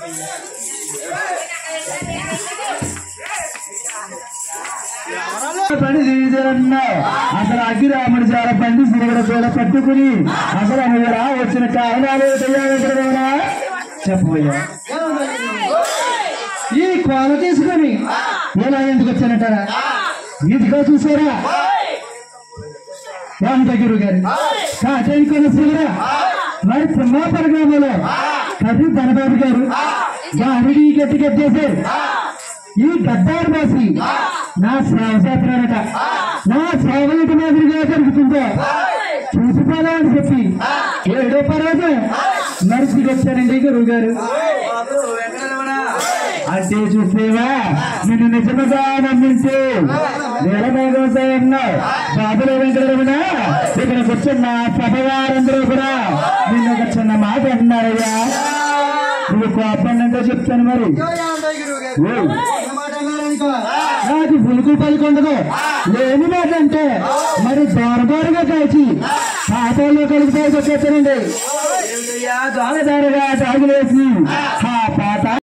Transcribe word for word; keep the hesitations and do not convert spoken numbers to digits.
పని చేశారన్నా అసలు అగ్గిరాముడు చాలా పండి సిరగడ కూడా పట్టుకుని అసలు అమ్మగారా వచ్చిన కారణాలు తెలియాలంటారా చెప్పబోయా. ఈ కోల తీసుకొని ఎలా ఎందుకు వచ్చానంటారా? ఇదిగో చూసారా రామ్ దగ్గర గారి కాటేనుకున్న సిరగడ మరి తిమ్మాపర గ్రామంలో కర్రీ ధనబాబు గారు గారిని గట్టి కట్టేశారు. ఈ గద్దారు బాసి నా సేవ చేస్తున్నారట. నా సేవ ఇంటి మాదిరిగా జరుగుతుందో చూసిపోదా అని చెప్పి ఏడో పర్వతం నడిచి వచ్చారండి గురువు గారు. అంటే చూసేవా నిన్ను నిజముగా నమ్మించు నిలమేగోసాయన్నావు బాబులో వెంకటరమణ ఇక్కడ కూర్చున్న సభవారందరూ కూడా నిన్న ఒక చిన్న మాట అన్నారయ్యా. నువ్వు కోపంగా చెప్తాను మరి నాకు పులుకు పలుకుండదు లేని మాట అంటే మరి దోరదోరగా కాల్చి పాతాల్లో కలిపి వచ్చేస్తానండి. దోరదారుగా తాగులేసి